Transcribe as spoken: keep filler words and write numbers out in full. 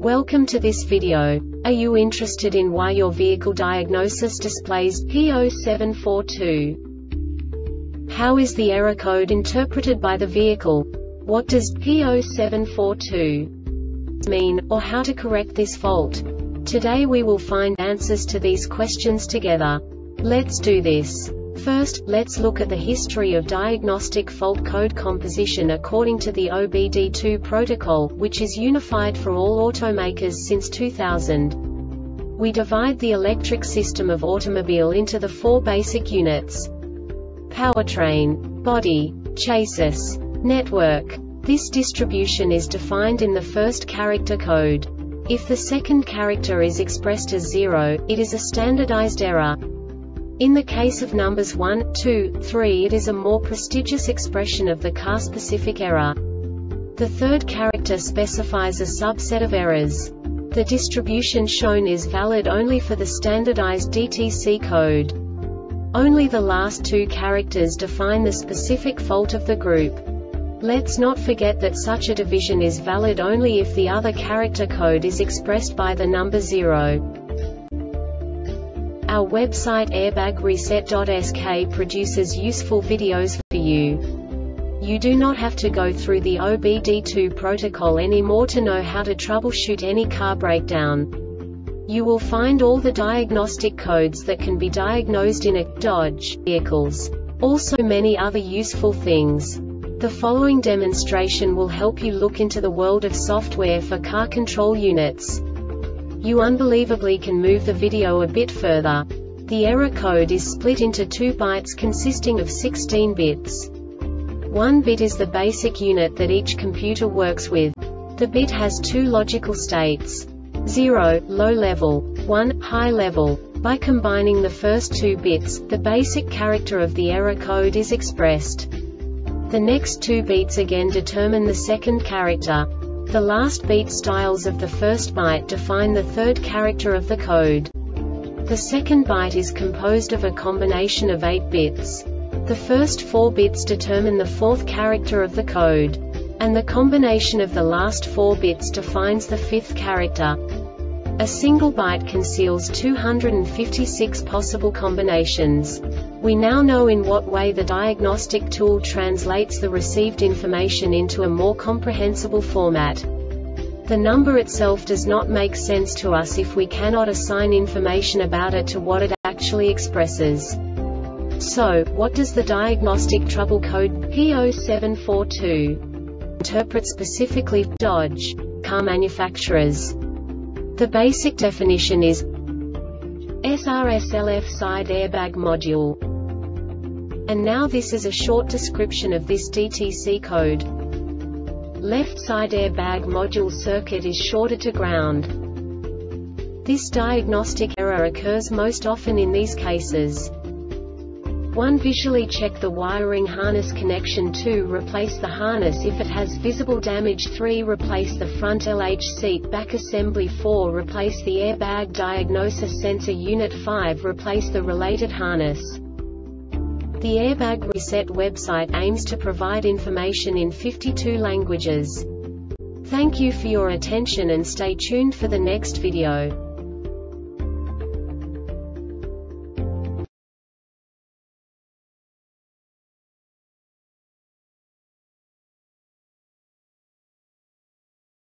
Welcome to this video. Are you interested in why your vehicle diagnosis displays P zero seven four two? How is the error code interpreted by the vehicle? What does P zero seven four two mean, or how to correct this fault? Today we will find answers to these questions together. Let's do this. First, let's look at the history of diagnostic fault code composition according to the O B D two protocol, which is unified for all automakers since two thousand. We divide the electric system of automobile into the four basic units: powertrain, body, chassis, network. This distribution is defined in the first character code. If the second character is expressed as zero, it is a standardized error. In the case of numbers one, two, three, it is a more prestigious expression of the car-specific error. The third character specifies a subset of errors. The distribution shown is valid only for the standardized D T C code. Only the last two characters define the specific fault of the group. Let's not forget that such a division is valid only if the other character code is expressed by the number zero. Our website airbag reset dot S K produces useful videos for you. You do not have to go through the O B D two protocol anymore to know how to troubleshoot any car breakdown. You will find all the diagnostic codes that can be diagnosed in a Dodge vehicles. Also many other useful things. The following demonstration will help you look into the world of software for car control units. You unbelievably can move the video a bit further. The error code is split into two bytes consisting of sixteen bits. One bit is the basic unit that each computer works with. The bit has two logical states: zero, low level, one, high level. By combining the first two bits, the basic character of the error code is expressed. The next two bits again determine the second character. The last beat styles of the first byte define the third character of the code. The second byte is composed of a combination of eight bits. The first four bits determine the fourth character of the code. And the combination of the last four bits defines the fifth character. A single byte conceals two hundred fifty-six possible combinations. We now know in what way the diagnostic tool translates the received information into a more comprehensible format. The number itself does not make sense to us if we cannot assign information about it to what it actually expresses. So, what does the diagnostic trouble code P zero seven four two interpret specifically for Dodge car manufacturers? The basic definition is S R S L F side airbag module. And now this is a short description of this D T C code. Left side airbag module circuit is shorted to ground. This diagnostic error occurs most often in these cases. one Visually check the wiring harness connection. two Replace the harness if it has visible damage. three Replace the front L H seat back assembly. four Replace the airbag diagnosis sensor unit. five Replace the related harness. The Airbag Reset website aims to provide information in fifty-two languages. Thank you for your attention and stay tuned for the next video.